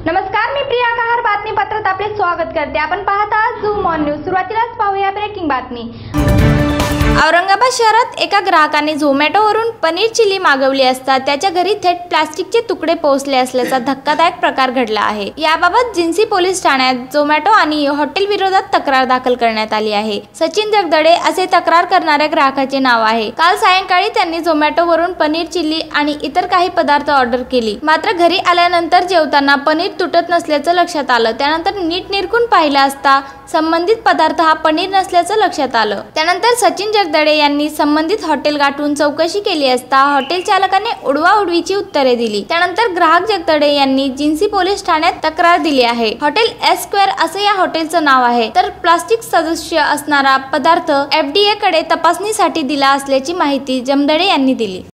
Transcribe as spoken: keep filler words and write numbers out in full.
नमस्कार, मी प्रिया कहार बातमीपत्रात आपले स्वागत करते। आपण पाहत आहात झूम ऑन न्यूज। सुरुवातीलाच पाहूया ब्रेकिंग बातमी। औरंगाबाद शहरात एका ग्राहकाने झोमॅटोवरून पनीर चिली मागवली असता त्याच्या घरी थेट प्लास्टिकचे तुकडे पोहोचले असल्याचा धक्कादायक प्रकार घडला आहे। याबाबत जिन्सी पोलीस ठाण्यात झोमॅटो आणि हॉटेल विरोधात तक्रार दाखल करण्यात आली आहे। सचिन जगदळे असे तक्रार करणाऱ्या ग्राहकाचे नाव आहे। काल सायंकाळी त्यांनी झोमॅटोवरून पनीर चिली आणि इतर काही पदार्थ ऑर्डर केली, मात्र घरी आल्यानंतर जेवताना पनीर तुटत नसल्याचं लक्षात आलं। त्यानंतर नीट निरखून पाहिलं असता संबंधित पदार्थ हा पनीर नसल्याचं लक्षात आलं। त्यानंतर सचिन जगदळे यांनी संबंधित हॉटेल गाठून चौकशी केली असता हॉटेल चालकाने उडवाउडवीची उत्तरे दिली। त्यानंतर ग्राहक जगदळे यांनी जिन्सी पोलीस ठाण्यात तक्रार दिली आहे। हॉटेल एस स्क्वेअर असे या हॉटेलचं नाव आहे। तर प्लास्टिक सदस्य असणारा पदार्थ एफ डी ए कडे तपासणीसाठी दिला असल्याची माहिती जमदळे यांनी दिली।